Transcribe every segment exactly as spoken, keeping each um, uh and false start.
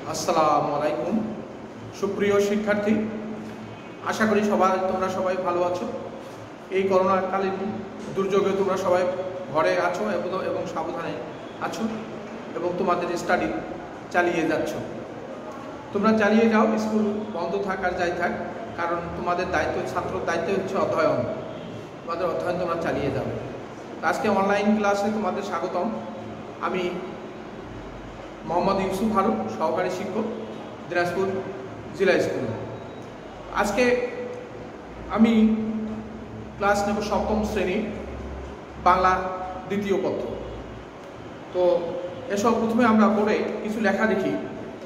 আসসালামু আলাইকুম সুপ্রিয় শিক্ষার্থী, আশা করি সবাই তোমরা সবাই ভালো আছো। এই করোনাকালীন দুর্যোগে তোমরা সবাই ঘরে আছো এবং সাবধানে আছো এবং তোমাদের স্টাডি চালিয়ে যাচ্ছ। তোমরা চালিয়ে যাও, স্কুল বন্ধ থাক আর যাই থাক, কারণ তোমাদের দায়িত্ব, ছাত্রর দায়িত্ব হচ্ছে অধ্যয়ন। তোমাদের অধ্যয়ন তোমরা চালিয়ে যাও। আজকে অনলাইন ক্লাসে তোমাদের স্বাগতম। আমি মোহাম্মদ ইউসুফ হারুন, সহকারী শিক্ষক, দিনাজপুর জেলা স্কুল। আজকে আমি ক্লাস নেব সপ্তম শ্রেণী, বাংলা দ্বিতীয় পত্র। তো এসব প্রথমে আমরা পড়ে কিছু লেখা দেখি।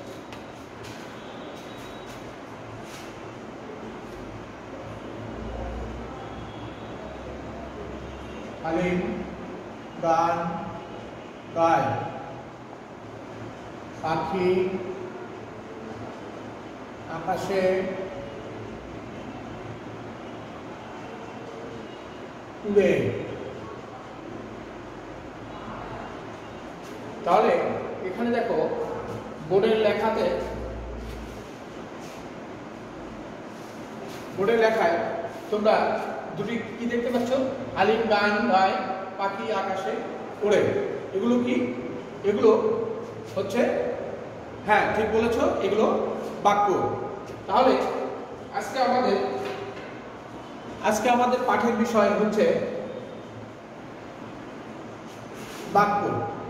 আলিম গান গায়, পাখি আকাশে উড়ে। তাহলে এখানে দেখো বোর্ডের লেখাতে, বোর্ডের লেখায় তোমরা দুটি কি দেখতে পাচ্ছ? আলিম গান গায়, পাখি আকাশে ওড়ে। এগুলো কি? এগুলো হচ্ছে, হ্যাঁ ঠিক বলেছ, এগুলো বাক্য। তাহলে আজকে আমাদের আজকে আমাদের পাঠের বিষয় হচ্ছে বাক্য।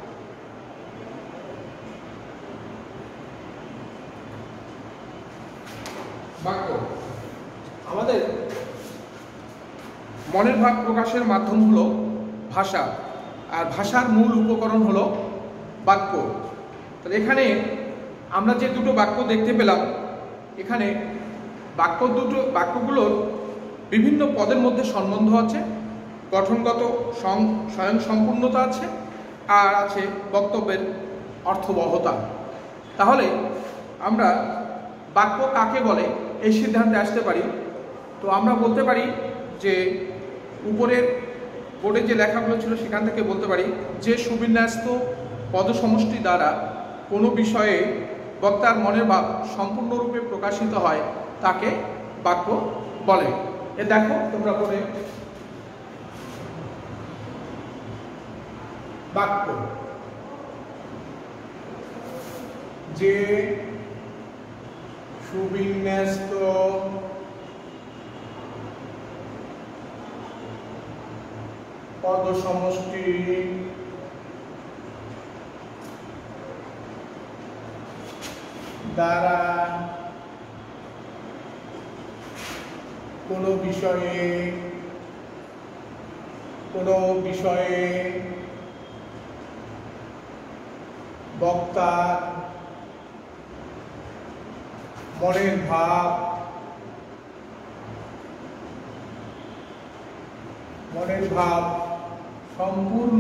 বাক্য আমাদের মনের ভাব প্রকাশের মাধ্যম হলো ভাষা, আর ভাষার মূল উপকরণ হলো বাক্য। তাহলে এখানে আমরা যে দুটো বাক্য দেখতে পেলাম, এখানে বাক্য দুটো বাক্যগুলোর বিভিন্ন পদের মধ্যে সম্বন্ধ আছে, গঠনগত স্বয়ং সম্পূর্ণতা আছে, আর আছে বক্তব্যের অর্থবহতা। তাহলে আমরা বাক্য কাকে বলে এই সিদ্ধান্তে আসতে পারি। তো আমরা বলতে পারি যে উপরের বোর্ডে যে লেখাগুলো ছিল সেখান থেকে বলতে পারি যে সুবিন্যস্ত পদসমষ্টি দ্বারা কোনো বিষয়ে বক্তার মনের ভাব সম্পূর্ণরূপে প্রকাশিত হয় তাকে বাক্য বলে। এ দেখো তোমরা পড়ে, বাক্য যে সুবিন্যস্ত পদসমষ্টি দ্বারা কোনো বিষয়ে কোনো বিষয়ে বক্তার মনের ভাব মনের ভাব সম্পূর্ণ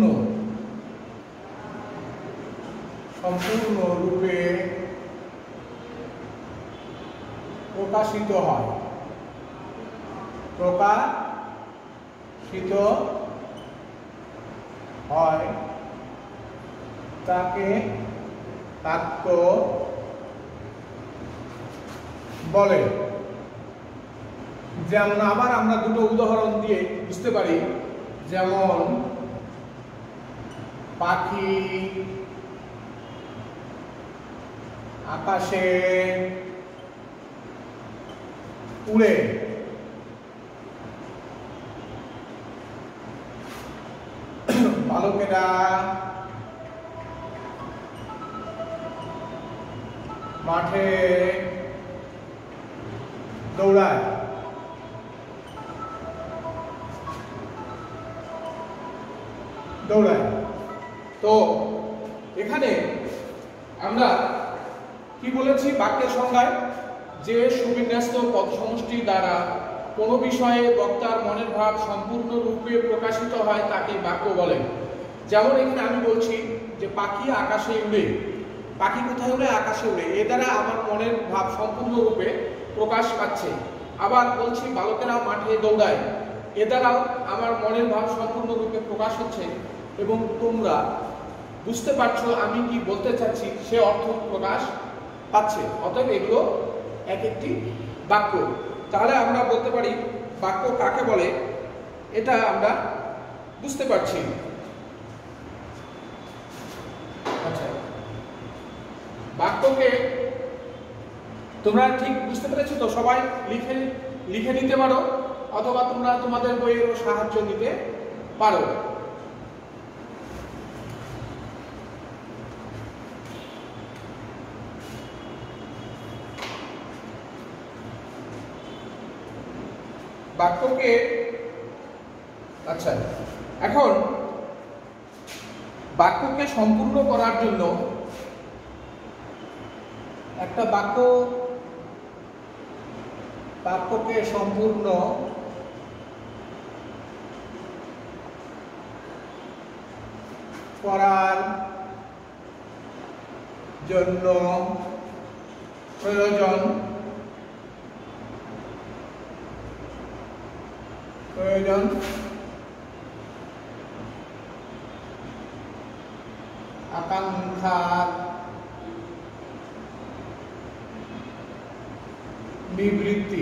সম্পূর্ণ রূপে প্রকাশিত হয় প্রকাশিত হয় তাকে বাক্য বলে। যেমন আবার আমরা দুটো উদাহরণ দিয়ে বুঝতে পারি, যেমন পাখি আকাশে উড়ে। বালকেরা মাঠে দৌড়ায়। দৌড়ায় তো এখানে আমরা কি বলেছি বাক্যের সংজ্ঞায়? যে সুবিন্যস্ত পদসমষ্টি দ্বারা কোনো বিষয়ে বক্তার মনের ভাব সম্পূর্ণরূপে প্রকাশিত হয় তাকে বাক্য বলে। যেমন এখানে আমি বলছি যে পাখি আকাশে উড়ে। পাখি কোথায় উড়ে? আকাশে উড়ে। এ দ্বারা আমার মনের ভাব সম্পূর্ণরূপে প্রকাশ পাচ্ছে। আবার বলছি বালকেরা মাঠে দৌড়ায়। এ দ্বারাও আমার মনের ভাব সম্পূর্ণরূপে প্রকাশ হচ্ছে এবং তোমরা বুঝতে পারছো আমি কি বলতে চাচ্ছি, সে অর্থ প্রকাশ পাচ্ছে। অতএব এগুলো এক একটি বাক্য। তাহলে আমরা বলতে পারি বাক্য কাকে বলে, এটা আমরা বুঝতে পারছি। আচ্ছা, বাক্যকে তোমরা ঠিক বুঝতে পেরেছো তো? সবাই লিখে লিখে নিতে পারো, অথবা তোমরা তোমাদের বইয়েরও সাহায্য নিতে পারো। বাক্যকে আচ্ছা এখন বাক্যকে সম্পূর্ণ করার জন্য একটা বাক্য বাক্যকে সম্পূর্ণ করার জন্য প্রয়োজন প্রয়োজন আকাঙ্ক্ষার নিবৃত্তি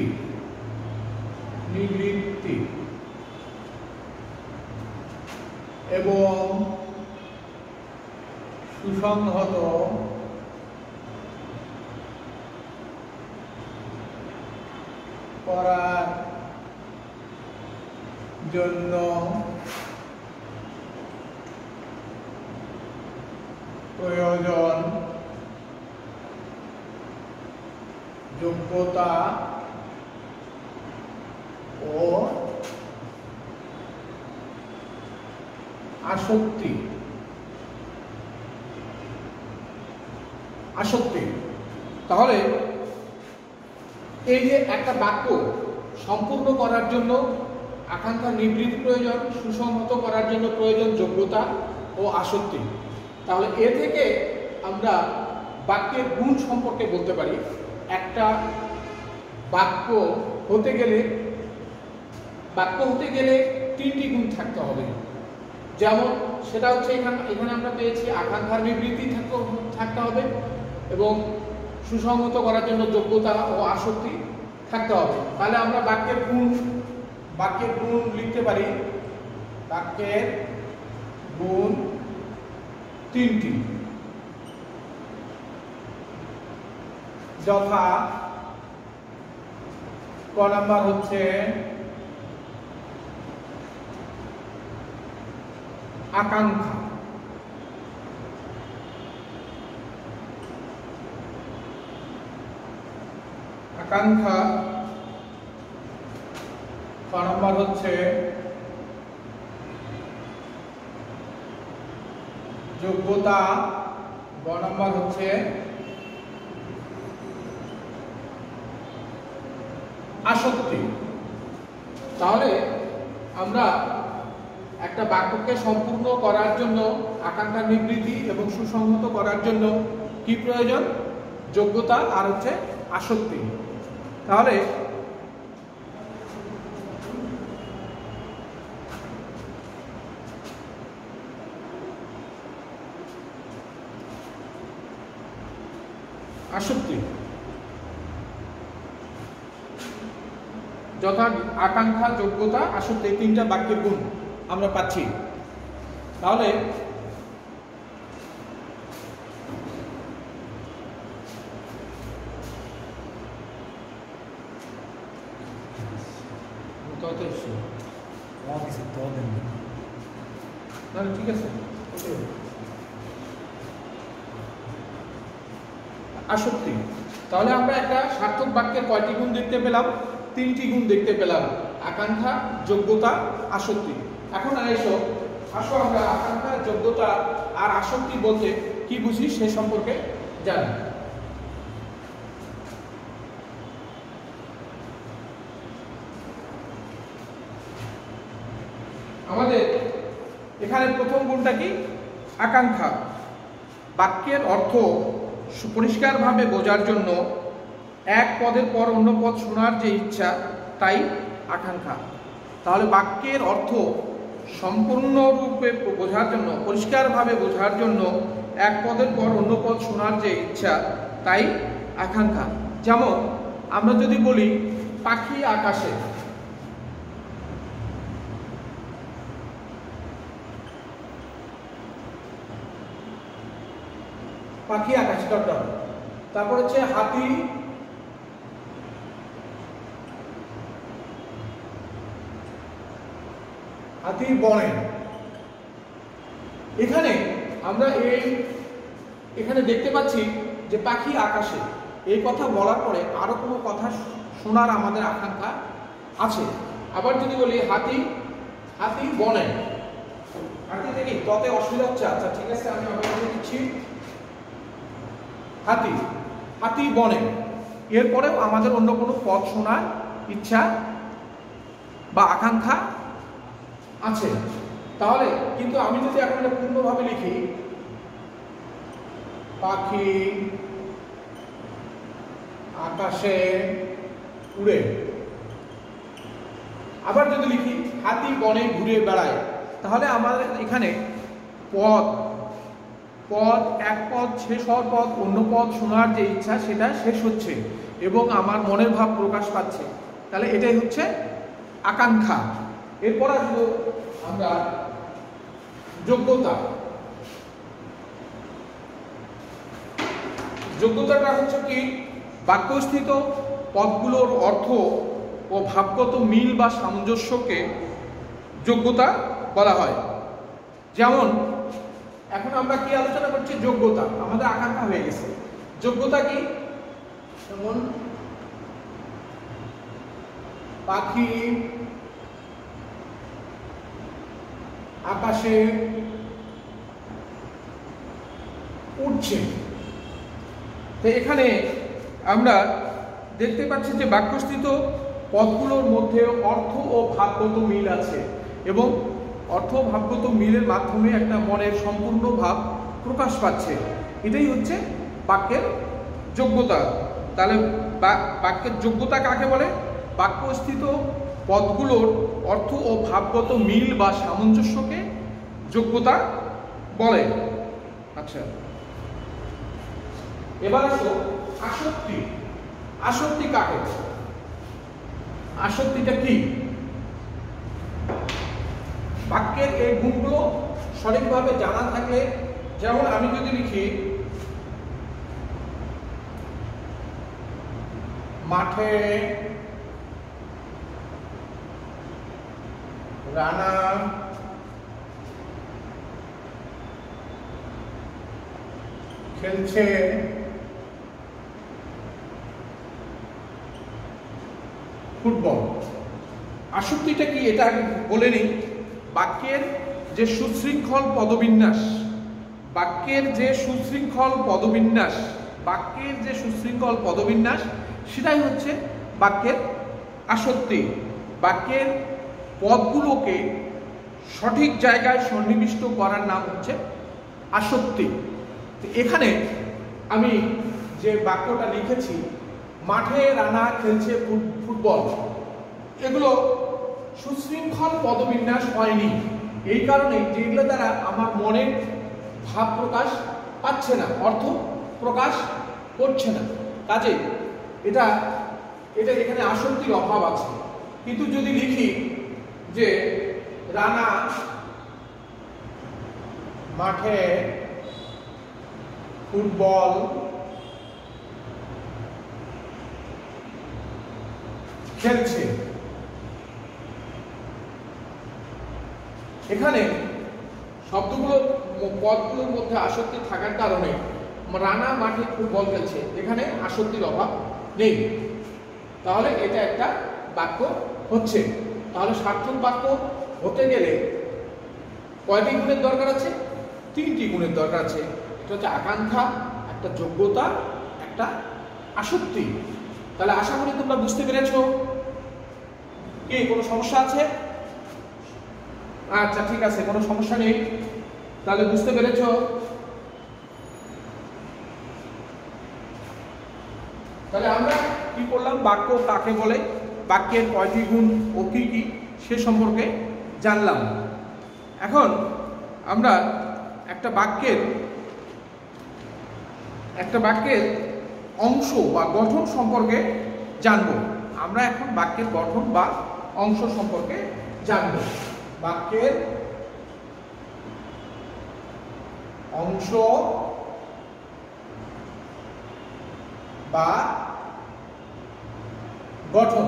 নিবৃত্তি এবং সুসংহত করার জন্য প্রয়োজন যোগ্যতা ও আসক্তি আসক্তি তাহলে এই যে একটা বাক্য সম্পূর্ণ করার জন্য আকাঙ্ক্ষা নিবৃত্তি প্রয়োজন, সুসংহত করার জন্য প্রয়োজন যোগ্যতা ও আসক্তি। তাহলে এ থেকে আমরা বাক্যের গুণ সম্পর্কে বলতে পারি। একটা বাক্য হতে গেলে বাক্য হতে গেলে তিনটি গুণ থাকতে হবে। যেমন সেটা হচ্ছে এখানে এখানে আমরা পেয়েছি আকাঙ্ক্ষার নিবৃত্তি থাকতে হবে এবং সুসংহত করার জন্য যোগ্যতা ও আসক্তি থাকতে হবে। তাহলে আমরা বাক্যের গুণ বাক্যের গুণ লিখতে পারি। বাক্যের গুণ তিনটি, যথা ক নাম্বার হচ্ছে আকাঙ্ক্ষা, আকাঙ্ক্ষা ক নাম্বার হচ্ছে যোগ্যতা, গ নাম্বার হচ্ছে আসক্তি। তাহলে আমরা একটা বাক্যকে সম্পূর্ণ করার জন্য আকাঙ্ক্ষা নিবৃত্তি এবং সুসংহত করার জন্য কি প্রয়োজন? যোগ্যতা আর হচ্ছে আসক্তি। তাহলে আসক্তি যথা আকাঙ্ক্ষা, যোগ্যতা, আসক্তি, এই তিনটা বাক্যের গুণ আমরা পাচ্ছি। তাহলে ঠিক আছে, আসক্তি। তাহলে আমরা একটা সার্থক বাক্যের কয়টি গুণ দেখতে পেলাম? তিনটি গুণ দেখতে পেলাম, আকাঙ্ক্ষা, যোগ্যতা, আসক্তি। এখন এসো আসো আমরা আকাঙ্ক্ষা, যোগ্যতা আর আসক্তি বলতে কি বুঝি সে সম্পর্কে জানি। আমাদের এখানে প্রথম গুণটা কি? আকাঙ্ক্ষা। বাক্যের অর্থ পরিষ্কারভাবে বোঝার জন্য এক পদের পর অন্য পদ শোনার যে ইচ্ছা, তাই আকাঙ্ক্ষা। তাহলে বাক্যের অর্থ সম্পূর্ণরূপে বোঝার জন্য, পরিষ্কারভাবে বোঝার জন্য এক পদের পর অন্য পদ শোনার যে ইচ্ছা, তাই আকাঙ্ক্ষা। যেমন আমরা যদি বলি পাখি আকাশে, পাখি আকাশে ডট ডট, তারপর হচ্ছে হাতি হাতি বনে। এখানে আমরা এই এখানে দেখতে পাচ্ছি যে পাখি আকাশে, এই কথা বলার পরে আরো কোনো কথা শোনার আমাদের আকাঙ্ক্ষা আছে। আবার যদি বলি হাতি হাতি বনে, হাতি দেখি ততে অসুবিধা হচ্ছে। আচ্ছা ঠিক আছে, আমি আবার বলে দিচ্ছি হাতি হাতি বনে। এরপরেও আমাদের অন্য কোনো পদ শোনার ইচ্ছা বা আকাঙ্ক্ষা আছে। তাহলে কিন্তু আমি যদি এখন এটা পূর্ণভাবে লিখি পাখি আকাশে উড়ে, আবার যদি লিখি হাতি বনে ঘুরে বেড়ায়, তাহলে আমাদের এখানে পদ পদ এক পদ শেষ হওয়ার পদ অন্য পদ শোনার যে ইচ্ছা সেটা শেষ হচ্ছে এবং আমার মনের ভাব প্রকাশ পাচ্ছে। তাহলে এটাই হচ্ছে আকাঙ্ক্ষা। এরপর আসবো আমরা যোগ্যতা। যোগ্যতাটা হচ্ছে কি, বাক্যস্থিত পদগুলোর অর্থ ও ভাবগত মিল বা সামঞ্জস্যকে যোগ্যতা বলা হয়। যেমন এখন আমরা কি আলোচনা করছি, যোগ্যতা। আমাদের আকাঙ্ক্ষা হয়ে গেছে, যোগ্যতা কি, যেমন পাখি আকাশে উঠছে। তো এখানে আমরা দেখতে পাচ্ছি যে বাক্যস্থিত পদগুলোর মধ্যে অর্থ ও ভাবগত মিল আছে এবং অর্থ ভাবগত মিলের মাধ্যমে একটা মনের সম্পূর্ণ ভাব প্রকাশ পাচ্ছে। এটাই হচ্ছে বাক্যের যোগ্যতা। তাহলে বাক্যের যোগ্যতা কাকে বলে? বাক্যস্থিত পদগুলোর অর্থ ও ভাবগত মিল বা সামঞ্জস্যকে যোগ্যতা বলে। আচ্ছা, এবার আসো আসক্তি। আসক্তি কাকে? আসক্তিটা কি? বাক্যের এই গুণগুলো সঠিকভাবে জানা থাকলে, যেমন আমি যদি লিখি মাঠে রানা খেলছে ফুটবল। আসক্তিটা কি এটা বলে নিই। বাক্যের যে সুশৃঙ্খল পদবিন্যাস, বাক্যের যে সুশৃঙ্খল পদবিন্যাস বাক্যের যে সুশৃঙ্খল পদবিন্যাস সেটাই হচ্ছে বাক্যের আসক্তি। বাক্যের পদগুলোকে সঠিক জায়গায় সন্নিবিষ্ট করার নাম হচ্ছে আসক্তি। এখানে আমি যে বাক্যটা লিখেছি, মাঠে রানা খেলছে ফুটবল, এগুলো সুশৃঙ্খল পদবিন্যাস হয়নি। এই কারণে যেগুলো দ্বারা আমার মনের ভাব প্রকাশ পাচ্ছে না, অর্থ প্রকাশ করছে না। কাজে এটা এটা এখানে আসক্তির অভাব আছে। কিন্তু যদি লিখি যে রানা মাঠে ফুটবল খেলছে, এখানে শব্দগুলো পদগুলোর মধ্যে আসক্তি থাকার কারণে রানা মাঠে ফুটবল খেলছে, এখানে আসক্তির অভাব নেই। তাহলে এটা একটা বাক্য হচ্ছে। তাহলে সার্থক বাক্য হতে গেলে কয়টি গুণের দরকার আছে? তিনটি গুণের দরকার আছে। এটা হচ্ছে আকাঙ্ক্ষা, একটা যোগ্যতা, একটা আসক্তি। তাহলে আশা করি তোমরা বুঝতে পেরেছো। কি কোনো সমস্যা আছে? আচ্ছা ঠিক আছে, কোনো সমস্যা নেই। তাহলে বুঝতে পেরেছো। তাহলে আমরা কি করলাম, বাক্য কাকে বলে, বাক্যের কয়টি গুণ ও কি কি সে সম্পর্কে জানলাম। এখন আমরা একটা বাক্যের একটা বাক্যের অংশ বা গঠন সম্পর্কে জানব। আমরা এখন বাক্যের গঠন বা অংশ সম্পর্কে জানব। বাক্যের অংশ বা গঠন।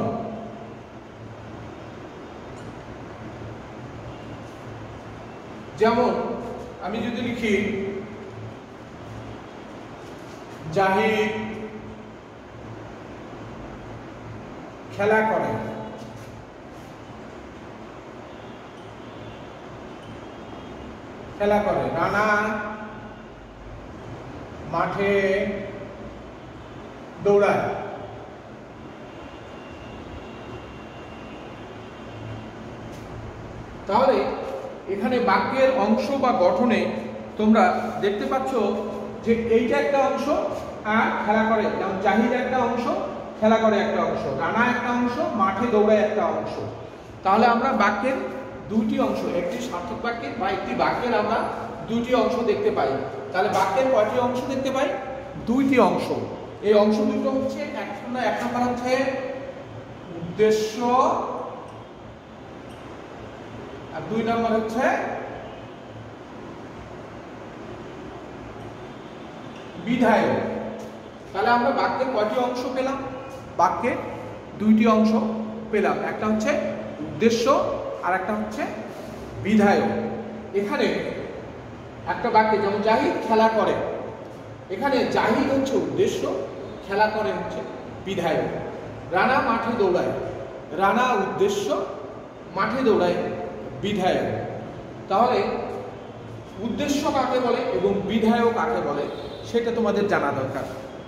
যেমন আমি যদি লিখি জাহিদ খেলা করে, খেলা করে রানা মাঠে দৌড়ায়। তাহলে এখানে বাক্যের অংশ বা গঠনে তোমরা দেখতে পাচ্ছ যে এইটা একটা অংশ আর খেলা করে, যেমন জাহিদ একটা অংশ, খেলা করে একটা অংশ, রানা একটা অংশ, মাঠে দৌড়ায় একটা অংশ। তাহলে আমরা বাক্যের দুইটি অংশ, একটি সার্থক বাক্যের বা একটি বাক্যের আমরা দুইটি অংশ দেখতে পাই। তাহলে বাক্যের কয়টি অংশ দেখতে পাই? দুইটি অংশ। এই অংশ দুটো হচ্ছে এক এক নম্বর হচ্ছে উদ্দেশ্য আর দুই নম্বর হচ্ছে বিধায়ক। তাহলে আমরা বাক্যের কয়টি অংশ পেলাম? বাক্যের দুইটি অংশ পেলাম, একটা হচ্ছে উদ্দেশ্য আর একটা হচ্ছে বিধায়ক। এখানে একটা বাক্যে যেমন জাহিদ খেলা করে, এখানে জাহিদ হচ্ছে উদ্দেশ্য, খেলা করে হচ্ছে বিধায়ক। রানা মাঠে দৌড়ায়, রানা উদ্দেশ্য, মাঠে দৌড়ায় বিধায়ক। তাহলে উদ্দেশ্য কাকে বলে এবং বিধায়ক কাকে বলে সেটা তোমাদের জানা দরকার।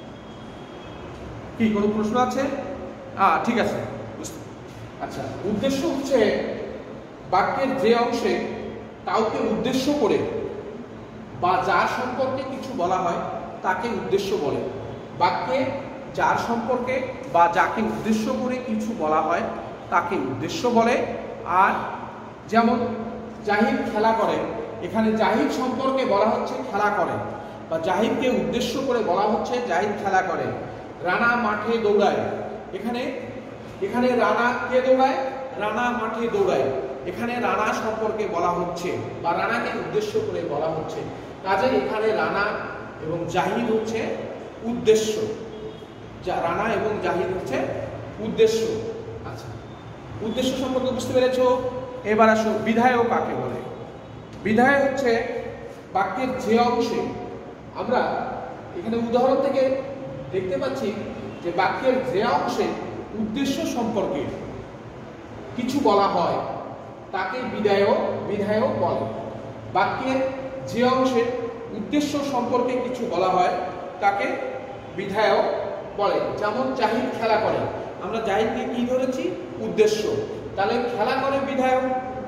কি কোনো প্রশ্ন আছে? আহ ঠিক আছে, আচ্ছা। উদ্দেশ্য হচ্ছে বাক্যের যে অংশে কাউকে উদ্দেশ্য করে বা যার সম্পর্কে কিছু বলা হয় তাকে উদ্দেশ্য বলে। বাক্যে যার সম্পর্কে বা যাকে উদ্দেশ্য করে কিছু বলা হয় তাকে উদ্দেশ্য বলে। আর যেমন জাহিদ খেলা করে, এখানে জাহিদ সম্পর্কে বলা হচ্ছে খেলা করে, বা জাহিদকে উদ্দেশ্য করে বলা হচ্ছে জাহিদ খেলা করে। রানা মাঠে দৌড়ায়, এখানে এখানে রানা কে দৌড়ায়? রানা মাঠে দৌড়ায়। এখানে রানা সম্পর্কে বলা হচ্ছে বা রানাকে উদ্দেশ্য করে বলা হচ্ছে। কাজে এখানে রানা এবং জাহিদ হচ্ছে উদ্দেশ্য, যা রানা এবং জাহিদ হচ্ছে উদ্দেশ্য। আচ্ছা, উদ্দেশ্য সম্পর্কে বুঝতে পেরেছো? এবার আসো বিধায়ক কাকে বলে। বিধায়ক হচ্ছে বাক্যের যে অংশে আমরা এখানে উদাহরণ থেকে দেখতে পাচ্ছি যে বাক্যের যে অংশে উদ্দেশ্য সম্পর্কে কিছু বলা হয় তাকে বিধায়ক বিধায়ক বলে। বাক্যের যে অংশে উদ্দেশ্য সম্পর্কে কিছু বলা হয় তাকে বিধায়ক বলে। যেমন জাহিদ খেলা করে, আমরা জাহিদকে কি ধরেছি? উদ্দেশ্য। তাহলে খেলা করে বিধায়ক।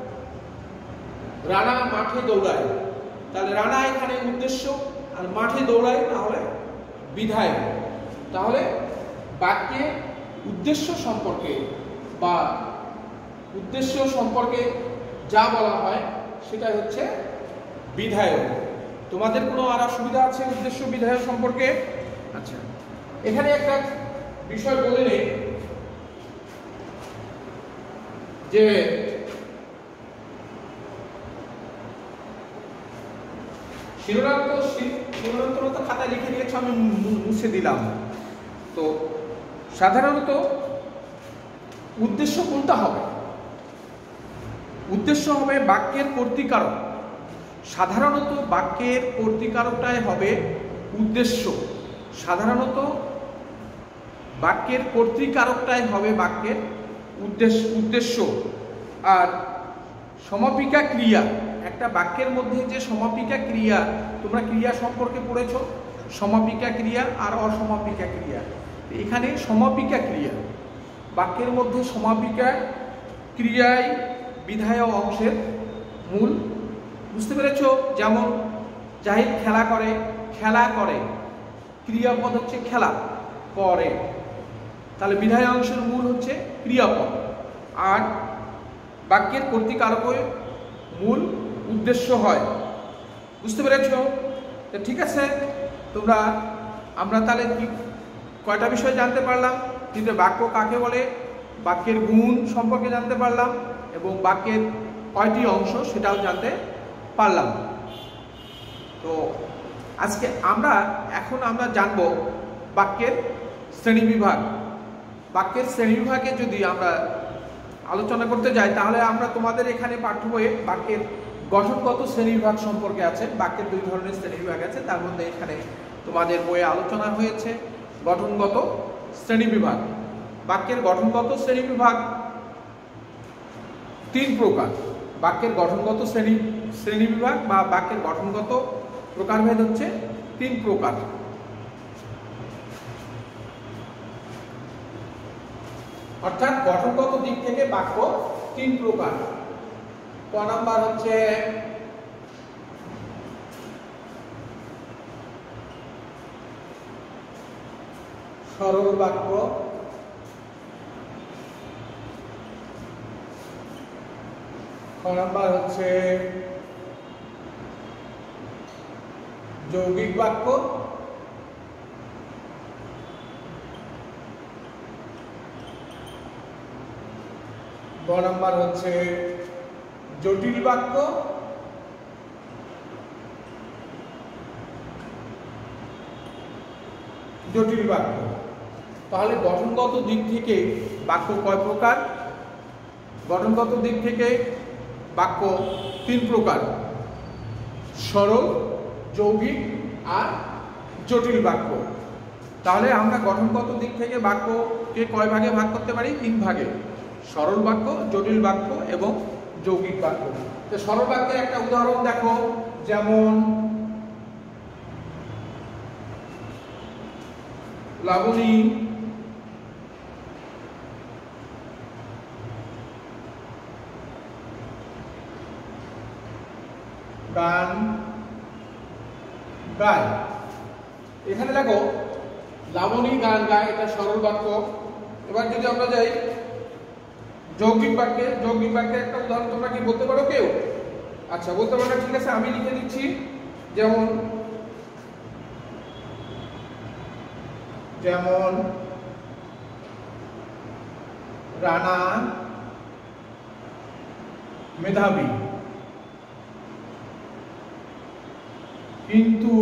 রানা মাঠে দৌড়ায়, তাহলে রানা এখানে উদ্দেশ্য আর মাঠে দৌড়ায় তাহলে বিধায়ক। তাহলে বাক্যে উদ্দেশ্য সম্পর্কে বা উদ্দেশ্য সম্পর্কে যা বলা হয় সেটা হচ্ছে বিধায়ক। তোমাদের কোনো আর অসুবিধা আছে উদ্দেশ্য বিধায়ক সম্পর্কে? আচ্ছা, এখানে একটা বিষয় বলে নেই যে শিরোনাম তো শিরোনাম তো খাতায় লিখে দিয়েছ, আমি মুছে দিলাম। তো সাধারণত উদ্দেশ্য কোনটা হবে? উদ্দেশ্য হবে বাক্যের কর্তৃকারক। সাধারণত বাক্যের কর্তৃকারকটাই হবে উদ্দেশ্য। সাধারণত বাক্যের কর্তৃকারকটাই হবে বাক্যের উদ্দেশ্য উদ্দেশ্য আর সমাপিকা ক্রিয়া, একটা বাক্যের মধ্যে যে সমাপিকা ক্রিয়া, তোমরা ক্রিয়া সম্পর্কে পড়েছ, সমাপিকা ক্রিয়া আর অসমাপিকা ক্রিয়া। এখানে সমাপিকা ক্রিয়া, বাক্যের মধ্যে সমাপিকা ক্রিয়াই বিধায়ক অংশের মূল। বুঝতে পেরেছ? যেমন জাহিদ খেলা করে, খেলা করে ক্রিয়াপদ হচ্ছে খেলা করে, তাহলে বিধায়ক অংশের মূল হচ্ছে ক্রিয়াপদ। আর বাক্যের কর্তৃকারক মূল উদ্দেশ্য হয়। বুঝতে পেরেছ? ঠিক আছে, তোমরা আমরা তাহলে কি কয়টা বিষয় জানতে পারলাম? কিন্তু বাক্য কাকে বলে, বাক্যের গুণ সম্পর্কে জানতে পারলাম এবং বাক্যের কয়টি অংশ সেটাও জানতে পারলাম। তো আজকে আমরা এখন আমরা জানব বাক্যের শ্রেণীবিভাগ। বাক্যের শ্রেণীবিভাগে যদি আমরা আলোচনা করতে যাই তাহলে আমরা তোমাদের এখানে পাঠ্য বইয়ে বাক্যের গঠনগত শ্রেণীবিভাগ সম্পর্কে আছে। বাক্যের দুই ধরনের শ্রেণীবিভাগ আছে, তার মধ্যে এখানে তোমাদের বইয়ে আলোচনা হয়েছে গঠনগত শ্রেণীবিভাগ। বাক্যের গঠনগত শ্রেণীবিভাগ তিন প্রকার। বাক্যের গঠনগত শ্রেণী শ্রেণীবিভাগ বা বাক্যের গঠনগত প্রকারভেদ হচ্ছে তিন প্রকার। অর্থাৎ গঠনগত দিক থেকে বাক্য তিন প্রকার। ক নাম্বার হচ্ছে সরল বাক্য, খ নাম্বার হচ্ছে যৌগিক বাক্য, গ নাম্বার হচ্ছে জটিল বাক্য, জটিল বাক্য। তাহলে গঠনগত দিক থেকে বাক্য কয় প্রকার? গঠনগত দিক থেকে বাক্য তিন প্রকার, সরল, যৌগিক আর জটিল বাক্য। তাহলে আমরা গঠনগত দিক থেকে বাক্যকে কয় ভাগে ভাগ করতে পারি? তিন ভাগে, সরল বাক্য, জটিল বাক্য এবং যৌগিক বাক্য। তো সরল বাক্যের একটা উদাহরণ দেখো, যেমন লাবণী গান গায়। এখানে দেখো লাবণী গান গায়, এটা সরল বাক্য। এবার যদি আমরা যাই যৌগিক বাক্যে, যৌগিক বাক্যের একটা উদাহরণ তোমরা কি বলতে পারো কেউ? আচ্ছা, বলতে পারো না, ঠিক আছে, আমি লিখে দিচ্ছি। যেমন যেমন রানা মেধাবী, কিন্তু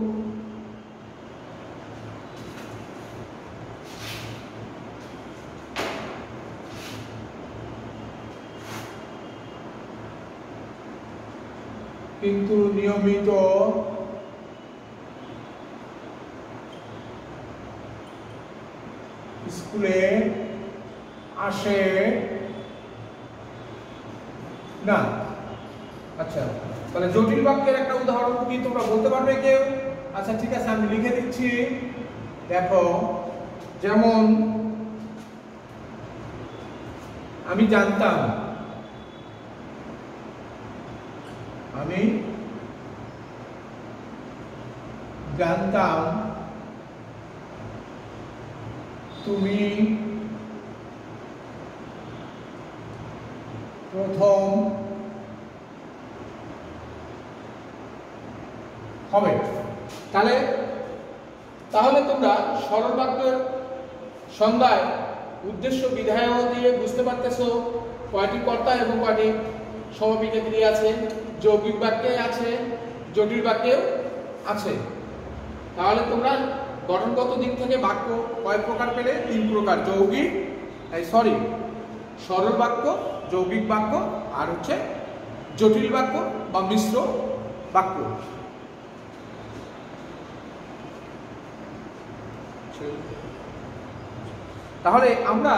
কিন্তু নিয়মিত স্কুলে আসে না। আচ্ছা, তাহলে জটিল বাক্যের একটা উদাহরণ কি তোমরা বলতে পারবে কেউ? আচ্ছা ঠিক আছে, আমি লিখে দিচ্ছি। দেখো, যেমন আমি জানতাম, আমি জানতাম তুমি প্রথম হবে। তাহলে তাহলে তোমরা সরল বাক্যের সংজ্ঞায় উদ্দেশ্য বিধায় দিয়ে বুঝতে পারতেছো কয়টি কর্তা এবং কয়টি সমাপিকা ক্রিয়া আছে, যৌগিক বাক্যে আছে, জটিল বাক্যেও আছে। তাহলে তোমরা গঠনগত দিক থেকে বাক্য কয় প্রকার পেলে? তিন প্রকার, যৌগিক সরি সরল বাক্য, যৌগিক বাক্য আর হচ্ছে জটিল বাক্য বা মিশ্র বাক্য। তাহলে আমরা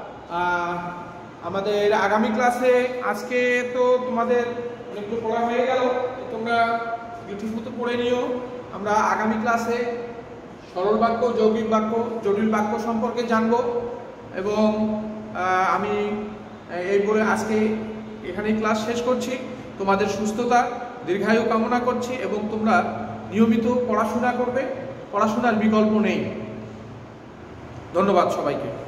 আমাদের আগামী ক্লাসে, আজকে তো তোমাদের একটু পড়া হয়ে গেল, তোমরা ঠিক মতো পড়ে নিও। আমরা আগামী ক্লাসে সরল বাক্য, যৌগিক বাক্য, জটিল বাক্য সম্পর্কে জানব এবং আমি এই বলে আজকে এখানেই ক্লাস শেষ করছি। তোমাদের সুস্থতা, দীর্ঘায়ু কামনা করছি এবং তোমরা নিয়মিত পড়াশোনা করবে, পড়াশোনার বিকল্প নেই। ধন্যবাদ সবাইকে।